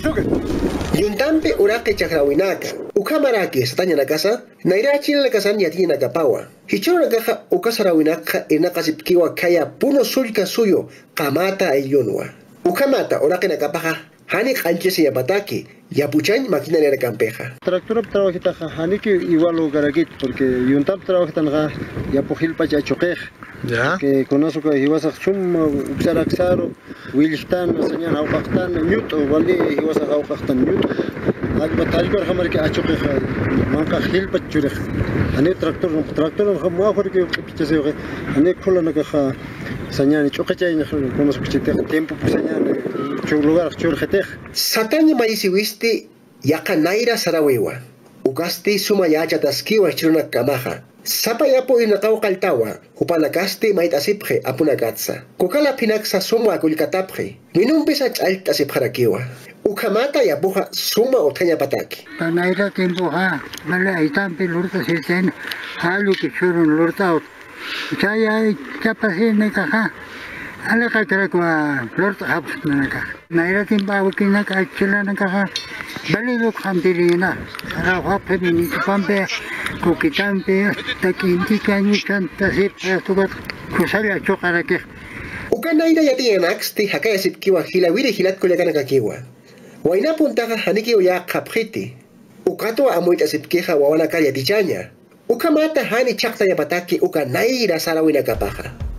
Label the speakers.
Speaker 1: Yuntampe uraqi chaqrawinaka. Ukamaraki sataña na casa, nairachina la casa yatina kapawa. Hichona caja ukasarawinaka inakasipkiwa kaya puno sulka suyo kamata ayunwa. Ukamata uraqi na kapaja, hani kanchesi yapataki, yapuchan máquina de campeja.
Speaker 2: Tractor trabajita haniki igual garagit porque yuntam trabajita ya pojil pa choquej.
Speaker 3: Ya.
Speaker 2: Que con eso que ibas a chum uxaraxaro, wilstan, señal auqtan, newt o vali ibas a auqtan newt. Algo talgo hamar que achoqej manka hil pa churej. Ane tractor no hamo porque pichase ane kola na ka señal choqecha con eso que tiempo pues señal lugar churjetej.
Speaker 1: Sataña maisiwiste yaka naira sarawewa. Ugaste suma yacha taskiwa chiruna kamaja. Sapa yapo inakaw kaltawa, hupanakaste mait asipre apunagatsa. Kukala pinaksa suma kulikatapre, minumpisa chalt asipharakiwa. Ukamata yapuha suma otanya pataki.
Speaker 4: Naira tiempo ha, mala itampe lurta siten, halu que churun lurta out. Chaya chapasi ne kaha. Ala ka kwa lurta habs na ka. Naira tiempo awkina ka chila na kaha. Bali luk hamdirina. Ara hape ni pampe kukitampe takinti kanyu chanta sip tubat kusala chokara ke.
Speaker 1: Ukanaira yatianaxti hakaya sipkiwa hilawiri hilat kulagana kakiwa. Waina puntaga haniki uya kapkhiti. Ukato amoita sipkeha wawana kaya dichanya. Ukamata hani chakta yapataki ukanaira sarawina kapaha.